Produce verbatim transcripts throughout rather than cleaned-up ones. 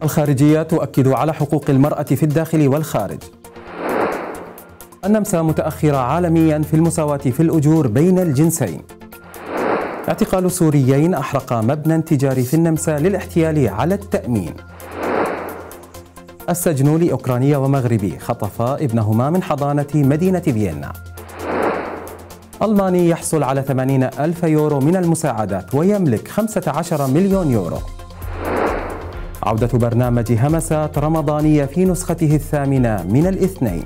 الخارجية تؤكد على حقوق المرأة في الداخل والخارج. النمسا متأخرة عالميا في المساواة في الأجور بين الجنسين. اعتقال سوريين أحرق مبنى تجاري في النمسا للاحتيال على التأمين. السجن لأوكراني ومغربي خطفا ابنهما من حضانة مدينة فيينا. ألماني يحصل على ثمانين ألف يورو من المساعدات ويملك خمسة عشر مليون يورو. عودة برنامج همسات رمضانية في نسخته الثامنة من الاثنين.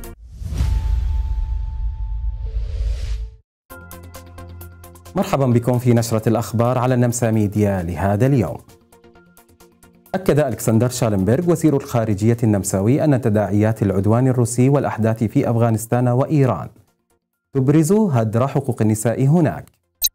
مرحبا بكم في نشرة الأخبار على النمسا ميديا لهذا اليوم. أكد ألكسندر شالنبرغ وزير الخارجية النمساوي أن تداعيات العدوان الروسي والأحداث في أفغانستان وإيران تبرز هدر حقوق النساء هناك.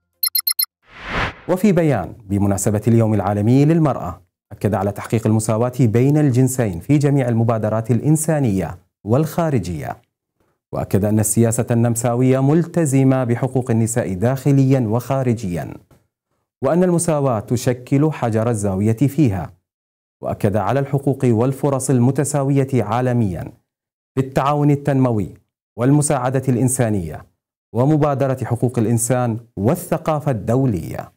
وفي بيان بمناسبة اليوم العالمي للمرأة، أكد على تحقيق المساواة بين الجنسين في جميع المبادرات الإنسانية والخارجية، وأكد أن السياسة النمساوية ملتزمة بحقوق النساء داخليا وخارجيا، وأن المساواة تشكل حجر الزاوية فيها، وأكد على الحقوق والفرص المتساوية عالميا في التعاون التنموي والمساعدة الإنسانية ومبادرة حقوق الإنسان والثقافة الدولية.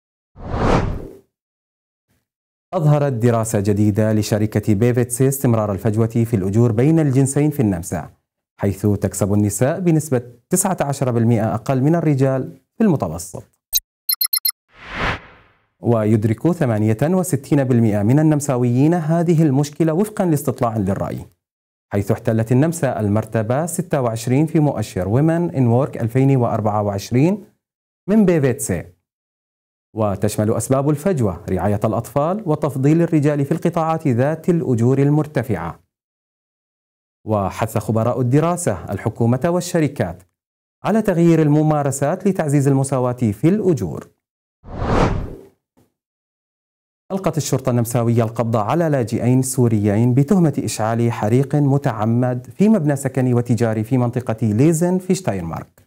أظهرت دراسة جديدة لشركة بيفيتسي استمرار الفجوة في الأجور بين الجنسين في النمسا، حيث تكسب النساء بنسبة تسعة عشر بالمئة أقل من الرجال في المتوسط. ويدرك ثمانية وستين بالمئة من النمساويين هذه المشكلة وفقا لاستطلاع للرأي، حيث احتلت النمسا المرتبة ستة وعشرين في مؤشر Women in Work ألفين وأربعة وعشرين من بيفيتسي، وتشمل أسباب الفجوة رعاية الأطفال وتفضيل الرجال في القطاعات ذات الأجور المرتفعة. وحث خبراء الدراسة الحكومة والشركات على تغيير الممارسات لتعزيز المساواة في الأجور. ألقت الشرطة النمساوية القبض على لاجئين سوريين بتهمة إشعال حريق متعمد في مبنى سكني وتجاري في منطقة ليزن في شتاينمارك.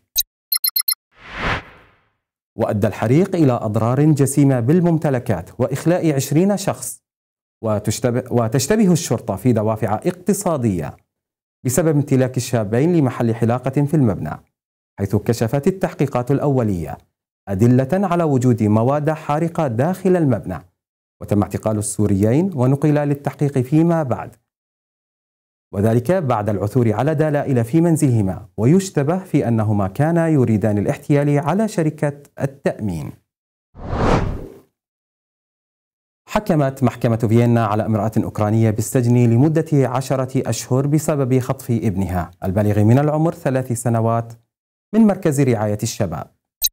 وأدى الحريق إلى أضرار جسيمة بالممتلكات وإخلاء عشرين شخص، وتشتبه, وتشتبه الشرطة في دوافع اقتصادية بسبب امتلاك الشابين لمحل حلاقة في المبنى، حيث كشفت التحقيقات الأولية أدلة على وجود مواد حارقة داخل المبنى، وتم اعتقال السوريين ونقلا للتحقيق فيما بعد، وذلك بعد العثور على دلائل في منزلهما، ويشتبه في أنهما كانا يريدان الاحتيال على شركة التأمين. حكمت محكمة فيينا على امرأة أوكرانية بالسجن لمدة عشرة أشهر بسبب خطف ابنها البالغ من العمر ثلاث سنوات من مركز رعاية الشباب.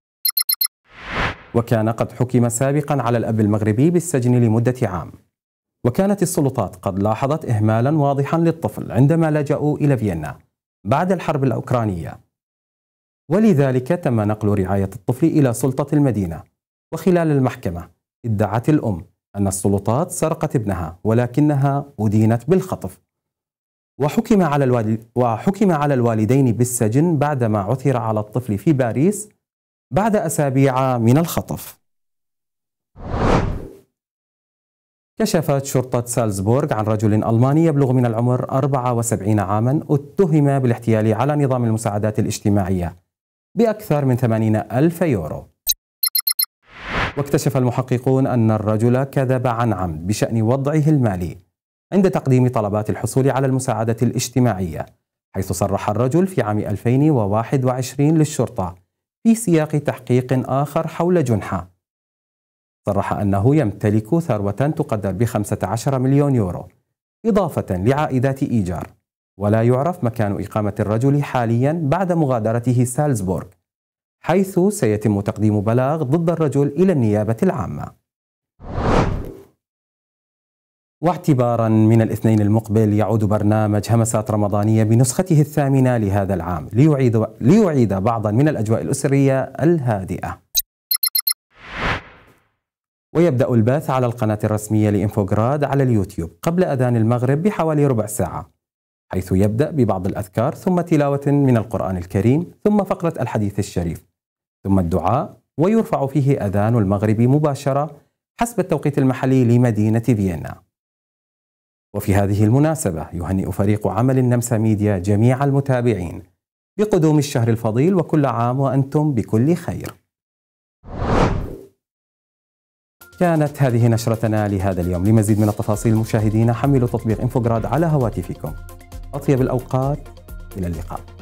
وكان قد حكم سابقا على الأب المغربي بالسجن لمدة عام. وكانت السلطات قد لاحظت إهمالا واضحا للطفل عندما لجأوا إلى فيينا بعد الحرب الأوكرانية، ولذلك تم نقل رعاية الطفل إلى سلطة المدينة. وخلال المحكمة ادعت الأم أن السلطات سرقت ابنها، ولكنها أدينت بالخطف. وحكم على الوالد وحكم على الوالدين بالسجن بعدما عثر على الطفل في باريس بعد أسابيع من الخطف. كشفت شرطة سالزبورغ عن رجل ألماني يبلغ من العمر أربعة وسبعين عاما اتهم بالاحتيال على نظام المساعدات الاجتماعية بأكثر من ثمانين ألف يورو. واكتشف المحققون أن الرجل كذب عن عمد بشأن وضعه المالي عند تقديم طلبات الحصول على المساعدة الاجتماعية، حيث صرح الرجل في عام ألفين وواحد وعشرين للشرطة في سياق تحقيق آخر حول جنحة، صرح أنه يمتلك ثروة تقدر بخمسة عشر مليون يورو إضافة لعائدات إيجار، ولا يعرف مكان إقامة الرجل حاليا بعد مغادرته سالزبورغ، حيث سيتم تقديم بلاغ ضد الرجل إلى النيابة العامة. واعتبارا من الاثنين المقبل يعود برنامج همسات رمضانية بنسخته الثامنة لهذا العام ليعيد, ليعيد بعضا من الأجواء الأسرية الهادئة. ويبدأ البث على القناة الرسمية لإنفوغراد على اليوتيوب قبل أذان المغرب بحوالي ربع ساعة، حيث يبدأ ببعض الأذكار ثم تلاوة من القرآن الكريم ثم فقرة الحديث الشريف ثم الدعاء، ويرفع فيه أذان المغرب مباشرة حسب التوقيت المحلي لمدينة فيينا. وفي هذه المناسبة يهنئ فريق عمل النمسا ميديا جميع المتابعين بقدوم الشهر الفضيل، وكل عام وأنتم بكل خير. كانت هذه نشرتنا لهذا اليوم. لمزيد من التفاصيل مشاهدينا حملوا تطبيق انفوغراد على هواتفكم. أطيب الأوقات، إلى اللقاء.